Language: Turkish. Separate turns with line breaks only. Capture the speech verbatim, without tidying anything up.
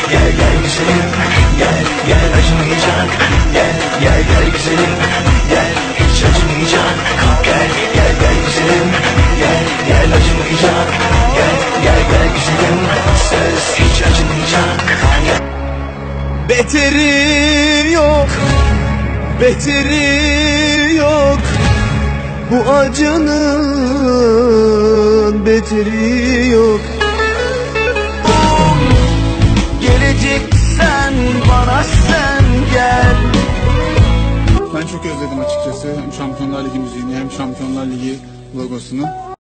gel gel güzelim, gel gel acımayacak, gel gel gel güzelim, gel hiç acımayacak, gel gel gel güzelim, gel gel acımayacak, gel gel gel güzelim, söz hiç acımayacak.
Beteri yok, beteri yok, bu acının beteri yok.
Geleceksen bana sen gel.
Ben çok özledim açıkçası hem Şampiyonlar Ligi müziğini hem Şampiyonlar Ligi logosunu.